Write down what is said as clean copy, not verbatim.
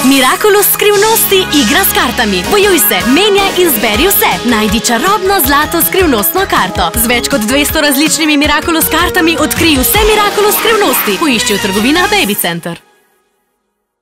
Miraculous skrivnosti igra s kartami. Bojuj se, menjaj in zberi vse. Najdi čarobno zlato skrivnostno karto. Z več kot 200 različnimi Miraculous kartami odkrij vse Miraculous skrivnosti. Poišči v trgovinah Baby Center.